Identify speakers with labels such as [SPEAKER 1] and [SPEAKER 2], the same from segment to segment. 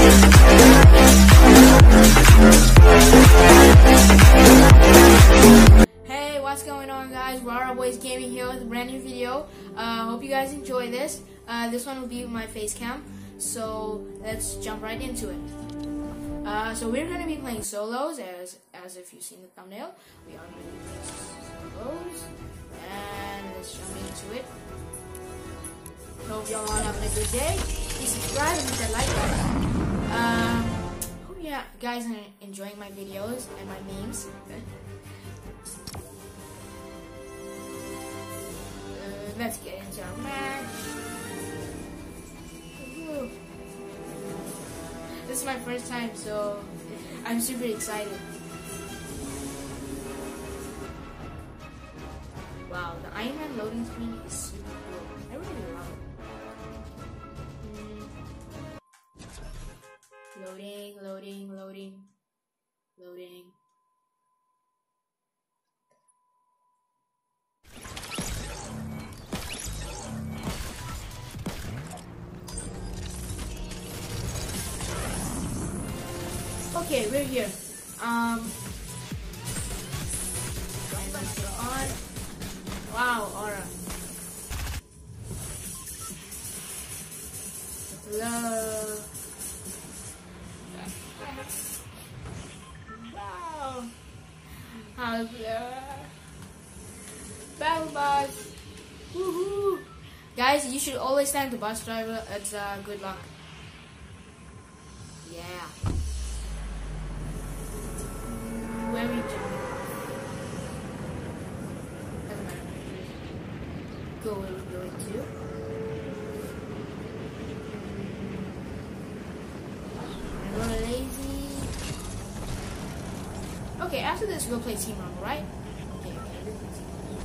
[SPEAKER 1] Hey, what's going on, guys? Rara Boys Gaming here with a brand new video. Hope you guys enjoy this. This one will be my face cam, so let's jump right into it. So we're gonna be playing solos, as if you've seen the thumbnail. We are gonna be playing solos, and let's jump into it. Hope y'all are having a good day. Please subscribe and hit that like button. Hope you guys are enjoying my videos and my memes. Let's get into our match. Woo. This is my first time, so I'm super excited. Wow, the Iron Man loading screen is super cool. I really love it. Loading, loading, loading, loading. Okay, we're here. On. Wow, aura. Hello. Wow. How's battle bus? Woohoo! Guys, you should always thank the bus driver. It's good luck. Yeah. Where are we jumping? Doesn't matter. Go where we're going to. I'm a little lazy. Okay, after this we'll play Team Rumble, right? Okay, we'll play Team Rumble.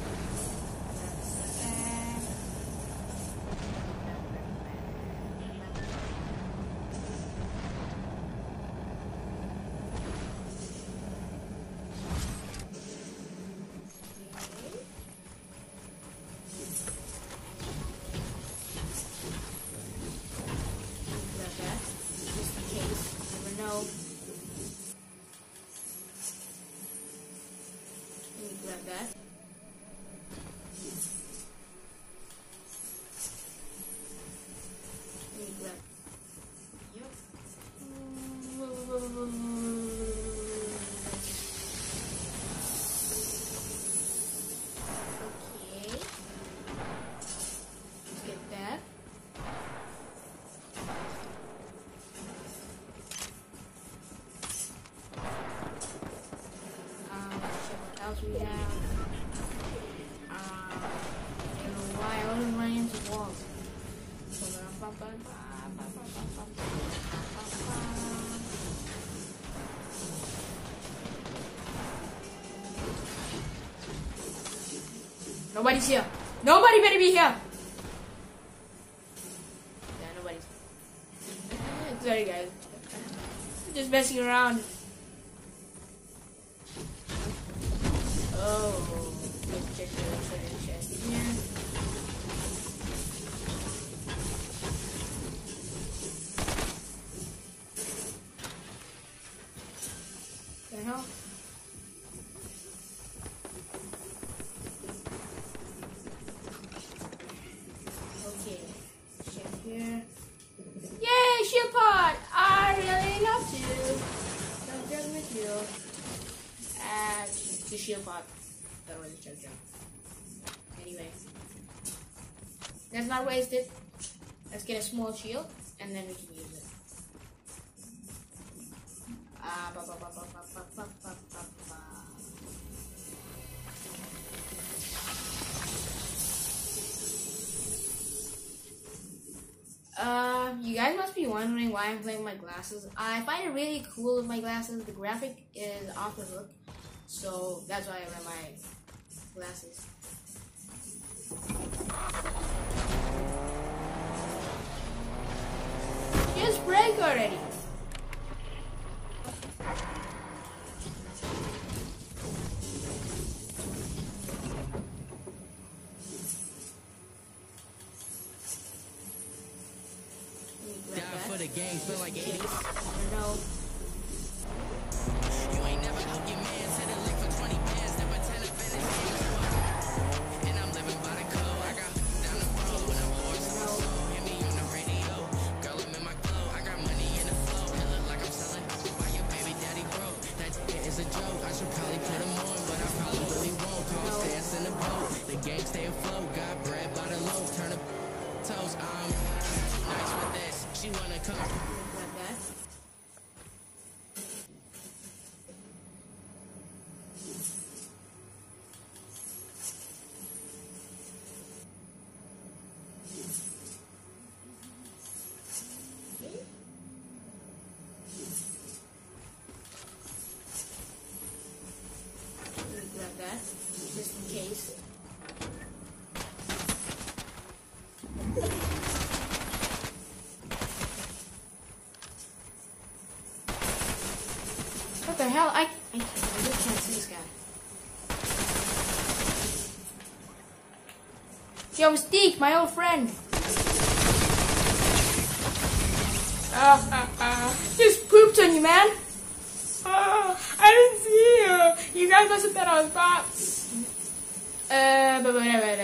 [SPEAKER 1] Grab that. Let me grab. Yep. Okay. Let's get that. We have, I don't know why I always run into walls. Nobody's here. Nobody better be here. Yeah, nobody's. Sorry, guys. Just messing around. Oh, let's check the chest here. The hell? Okay, check here. Yay, shield pod! I really love to. Don't judge me too. The shield pod. That was a joke. Anyway, let's not waste it. Let's get a small shield and then we can use it. You guys must be wondering why I'm playing with my glasses. I find it really cool with my glasses. The graphic is off the hook. So that's why I wear my glasses. Just break already.
[SPEAKER 2] game spent like 80.
[SPEAKER 1] I don't know.
[SPEAKER 2] You ain't never helped your man, said it lick for 20 bands, never tell a finish. And I'm living by the code. I got down the road when I'm forced to so hear me on the radio. Girl, I'm in my glow. I got money in the flow. It look like I'm selling why your baby daddy broke. That is a joke. I should probably put him on, but I probably really won't. Cause dance in the boat. The gang stay afloat. Got bread by the loaf. Turn the toes. I'm too nice for this. She wanna come.
[SPEAKER 1] Like that. Like that, just in case. What the hell? I just can't see this guy. Yo, Mystique, my old friend. Just pooped on you, man. I didn't see you. You guys must have thought I was bots. I don't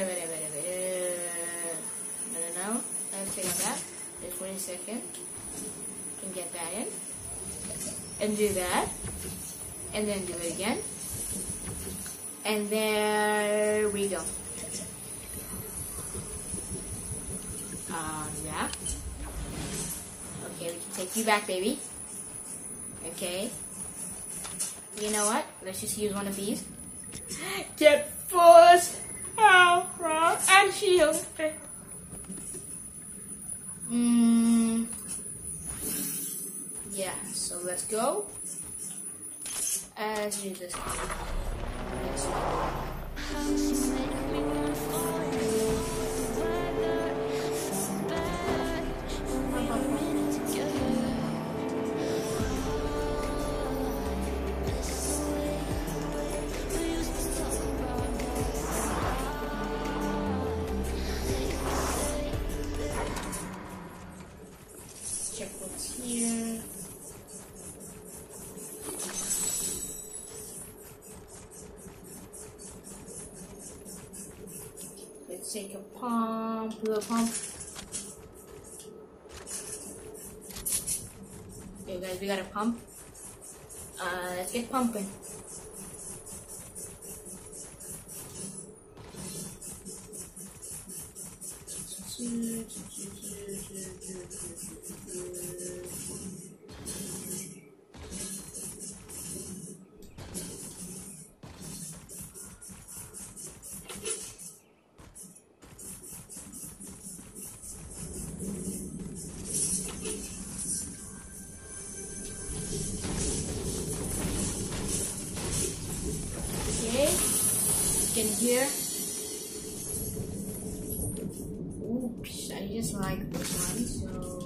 [SPEAKER 1] know. Let's take that. Just wait a second. And get that in. And do that. And then do it again. And there we go. Yeah. Okay, we can take you back, baby. Okay. You know what? Let's just use one of these. Get force, and shield. Yeah, so let's go. Let's use this. Check what's here. Let's take a pump, little pump. Okay guys, we got a pump. Let's get pumping. Okay, get in here. Oops, I just like this one, so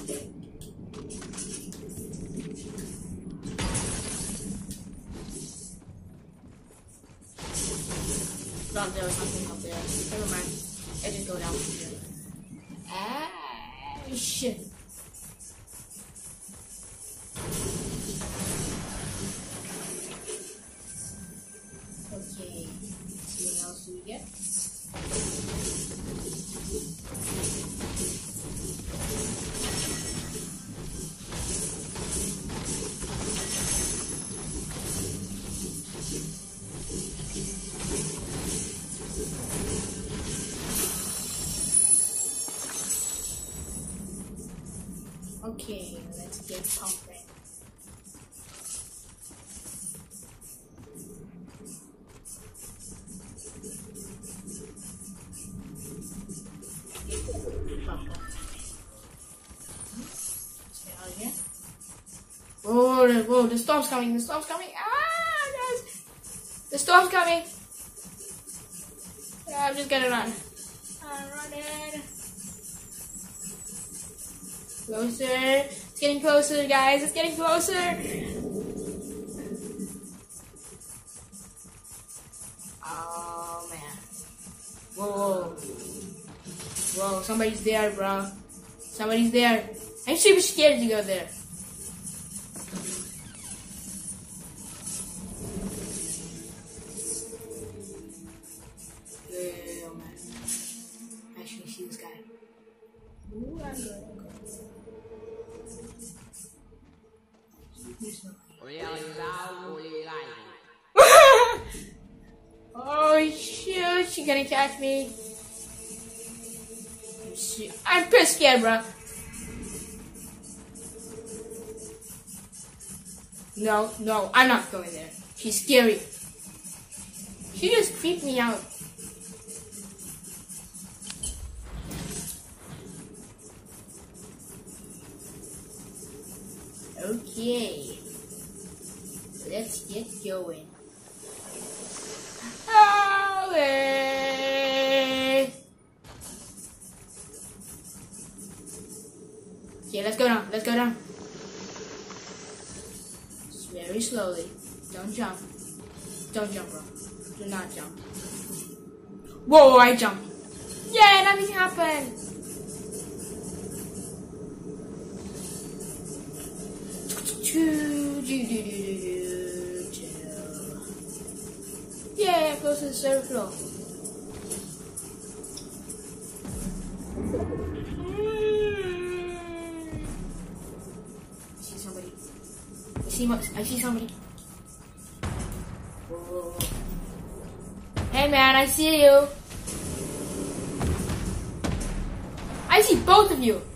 [SPEAKER 1] thought there was something up there. Never mind. I just go down from here. Ah, shit. Okay, let's see what else do we get. Okay, let's get pumping. Whoa, the storm's coming, the storm's coming. Ah, guys. The storm's coming. Yeah, I'm just gonna run. I'm running. Closer. It's getting closer, guys. It's getting closer. Oh, man. Whoa. Whoa, somebody's there, bro. Somebody's there. I'm super scared to go there. Oh man. Actually see this guy. Ooh, I'm good. Oh shoot, she gonna catch me. I'm pretty scared, bro. No, I'm not going there. She's scary. She just creeped me out. Okay. Let's get going. Away. Okay, let's go down. Let's go down. Just very slowly. Don't jump. Don't jump, bro. Do not jump. Whoa, I jumped. Yeah, nothing happened. Yeah, close to the third floor. I see somebody. I see somebody. Whoa. Hey man, I see you. I see both of you.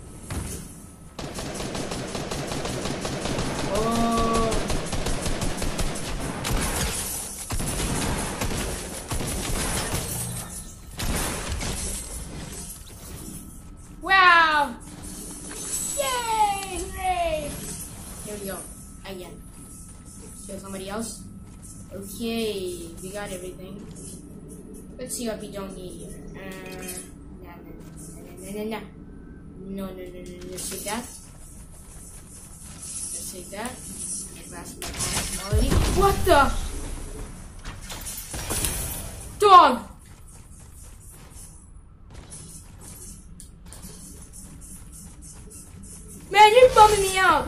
[SPEAKER 1] Wow! Yay! Hooray! Here we go. Again. Kill somebody else. Okay, we got everything. Let's see what we don't need here. No. Let's take that. Let's take that. What the? Dog! Man, you're bumming me out!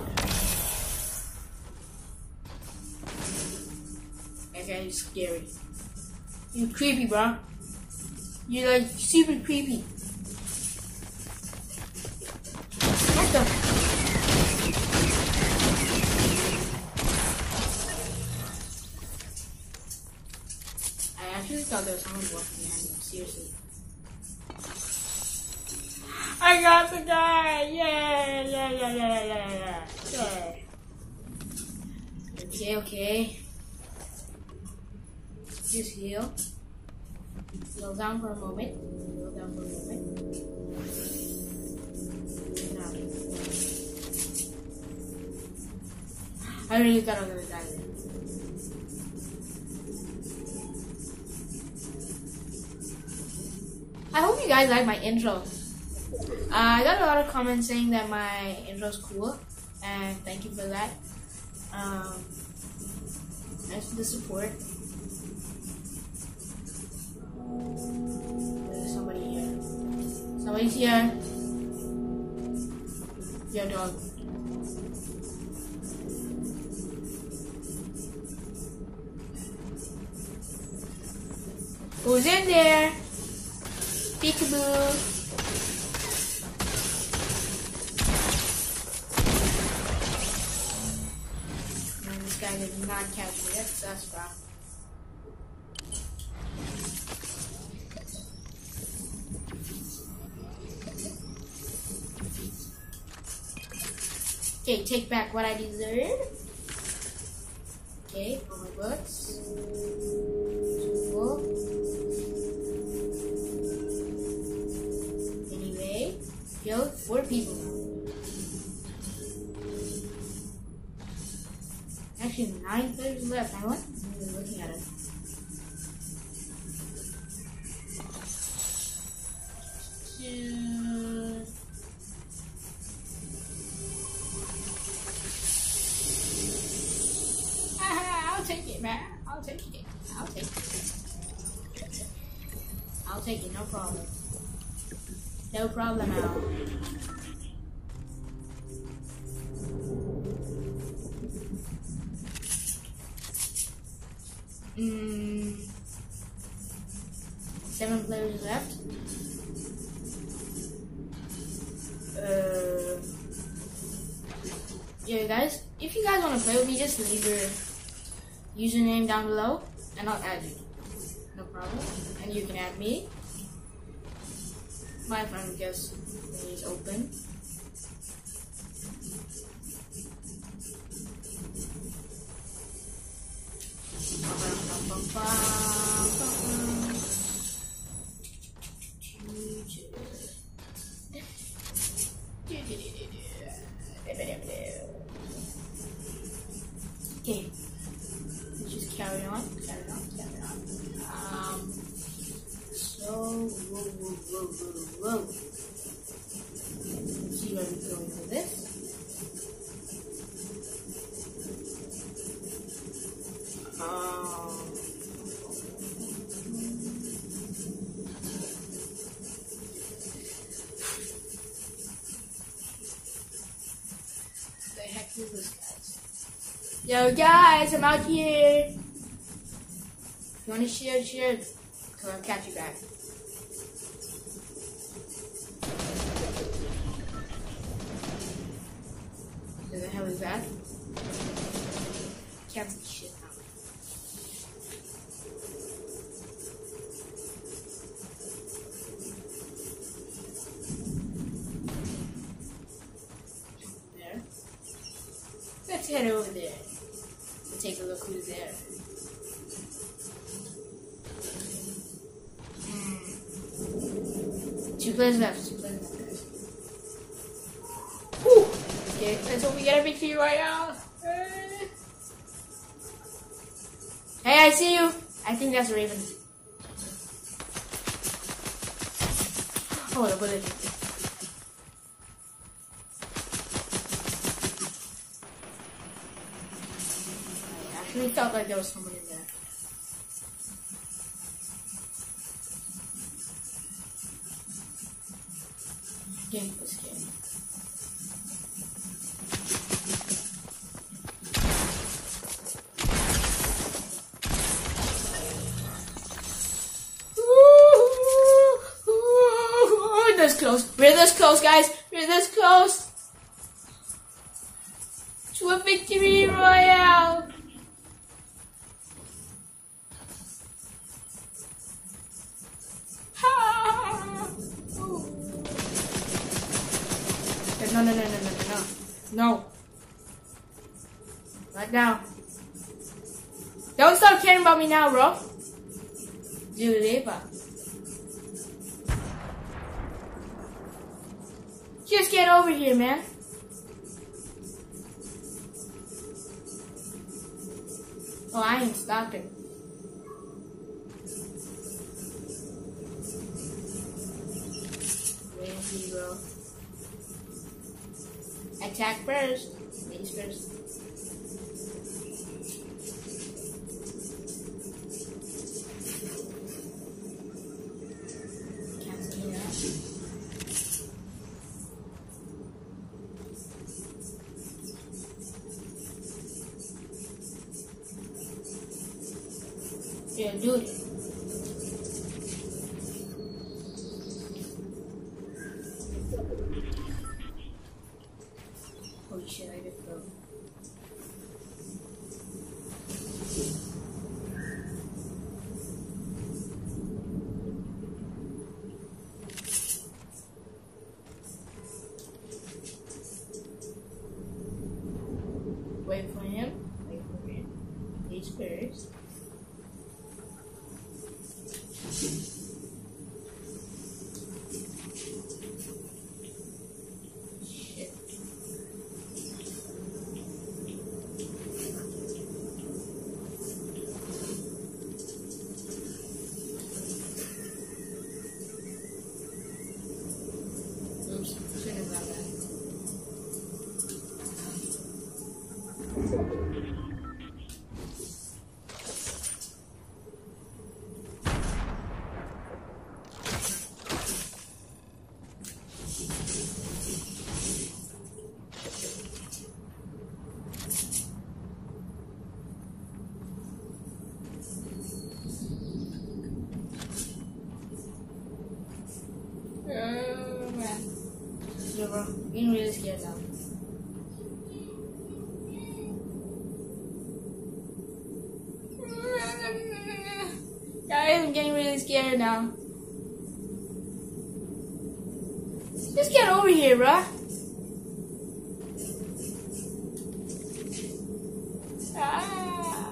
[SPEAKER 1] That guy is scary. You're creepy, bro. You're like super creepy. What the? I actually thought there was someone walking behind me. Seriously. I got the guy! Yeah. Okay. Just heal. Slow down for a moment. Now. I really thought I was gonna die there. I hope you guys like my intro. I got a lot of comments saying that my intro is cool, and thank you for that. Thanks for the support. There's somebody here. Somebody's here. Yo, dog. Who's in there? Peekaboo. This guy did not catch me. That sucks, bro. Okay, take back what I deserve. Okay, all my books. Full. Anyway, killed 4 people now. Actually, 9 players left. I wasn't even looking at it. I'll take it, man. I'll take it. I'll take it, no problem. No problem at all. 7 players left. Yeah, guys, if you guys want to play with me, just leave your username down below and I'll add you. No problem. And you can add me. My friend request is open. Okay, let's just carry on. Whoa. Let's see where we're going with this. The heck is this, guys? Yo, guys, I'm out here. If you want to share, because I'll catch you back. Where the hell is that? Can't see shit now. There. Let's head over there and take a look who's there. Two players left. Guys. Whew. Okay, let's hope we get a victory right now. Hey, I see you. I think that's Raven. Oh, the bullet. I actually felt like there was someone in there. Game was scary. We're this close, guys. We're this close to a victory royale. No. Right now. Don't stop caring about me now, bro. Just get over here, man. Oh, I ain't stopping. Crazy, bro. Attack first. Ladies first. Can't see that. Yeah, do it. Holy shit, I just broke. Wait for him. He's first. scared now. Just get over here, bruh. Ah.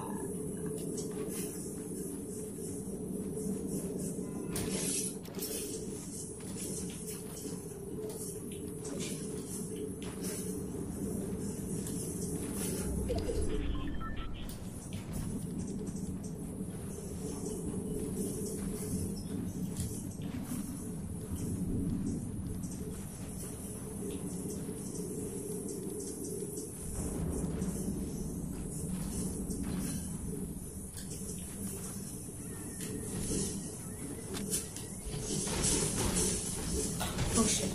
[SPEAKER 1] Oh shit.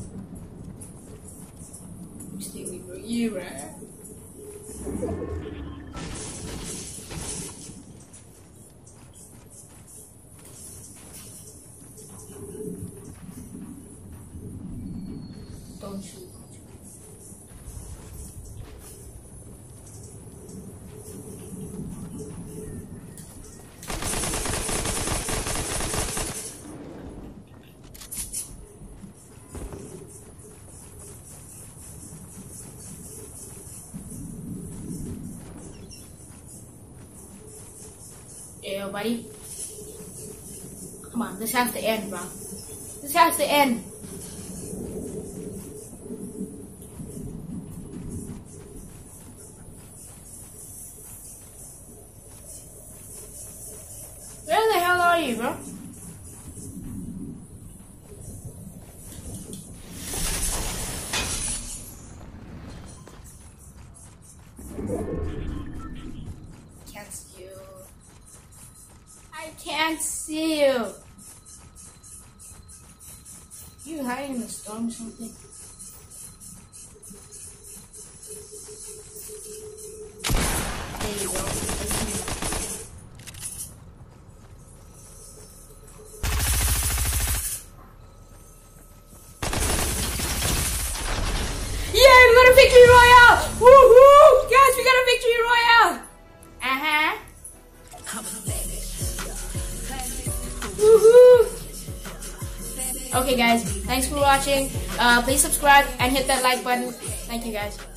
[SPEAKER 1] Stay away from you, right? Don't shoot. Yeah, buddy. Come on, this has to end, bro. This has to end. Where the hell are you, bro? Can't see you. I can't see you. You hiding in the storm or something? There you go. I see you. Yeah, we got a victory royale! Woohoo! Guys, we got a victory royale! Uh-huh. Woohoo! Okay guys, thanks for watching. Please subscribe and hit that like button. Thank you guys.